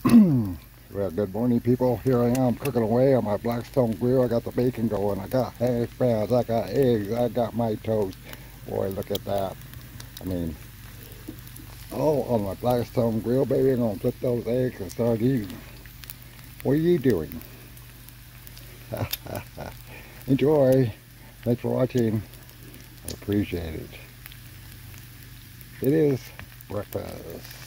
Well, good morning, people. Here I am cooking away on my Blackstone grill. I got the bacon going. I got hash browns. I got eggs. I got my toast. Boy, look at that. I mean, all on my Blackstone grill, baby. I'm gonna flip those eggs and start eating. What are you doing? Enjoy. Thanks for watching. I appreciate it. It is breakfast.